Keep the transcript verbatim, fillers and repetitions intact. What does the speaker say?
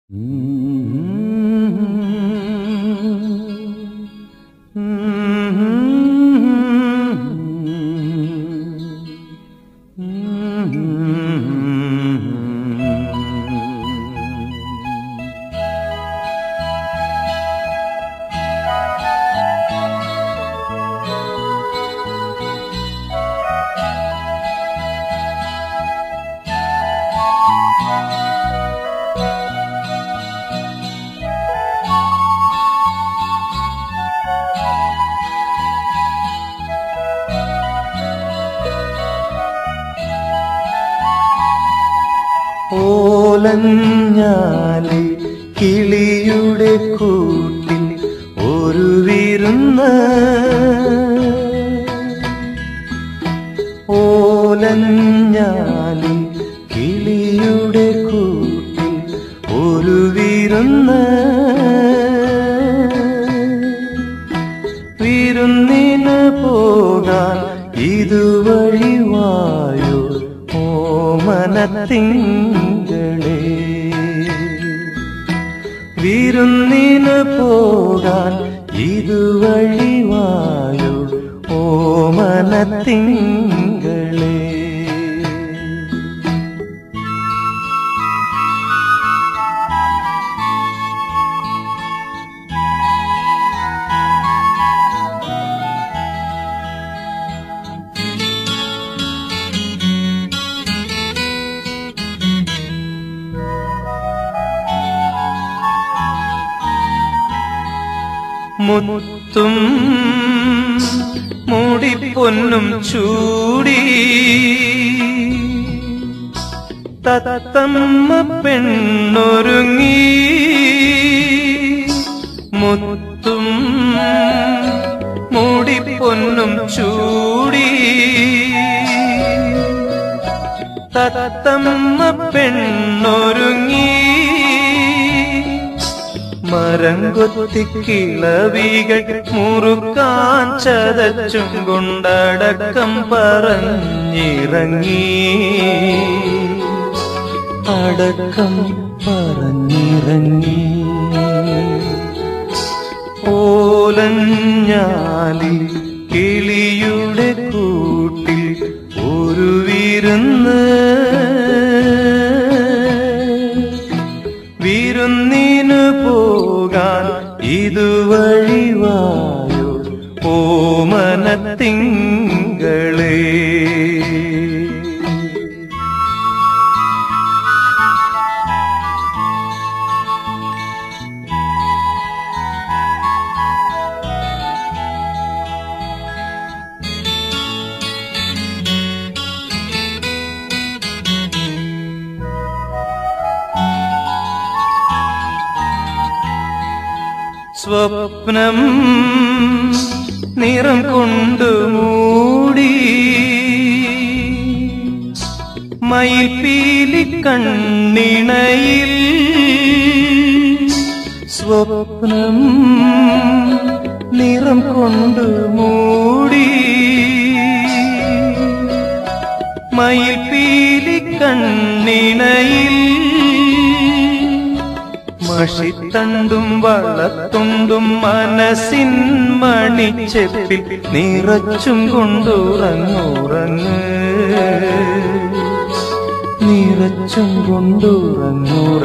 ഓലഞ്ഞാലി കിളിയുടെ കൂട്ടിൽ ഒരു വിരുന്ന്. ഓലഞ്ഞാലി കിളിയുടെ കൂട്ടിൽ ഒരു വിരുന്ന്. വിരുന്നിന് പോകാൻ ഇതുവഴി വായോ ഓമനത്തിങ്കളേ. വിരുന്നിന് പോകാൻ ഇതുവഴി വായോ ഓമനത്തിങ്കളേ. മുത്തും മൂടിപ്പൊന്നും ചൂടി തത്തമ്മ പെണ്ണൊരുങ്ങി. മുത്തും മൂടിപ്പൊന്നും ചൂടി തത്തമ്മ പെണ്ണൊരുങ്ങി. മരം കൊത്തി കിളവികൾ മുറുക്കാൻ ചതച്ചും കൊണ്ടടക്കം പറഞ്ഞിറങ്ങി. അടക്കം പറഞ്ഞിറങ്ങി. ഓലഞ്ഞാലി കിളിയുടെ കൂട്ടിൽ ഒരു വിരുന്ന്. വിരുന്നിന് പോകാൻ ഇതുവഴി വായോ ഓമനത്തിങ്കളേ. സ്വപ്നം നിറം കൊണ്ടു മൂടി മയിൽപീലി കണ്ണിണയിൽ. സ്വപ്നം നിറം കൊണ്ടു മൂടി മയിൽപീലി കണ്ണിണയിൽ. മഷിത്തണ്ടും വളത്തുണ്ടും മനസ്സിൻ മണിച്ചെപ്പിൽ നിറച്ചും കൊണ്ടുറങ്ങുറങ്ങ്. നിറച്ചും കൊണ്ടുറങ്ങുറങ്ങ്.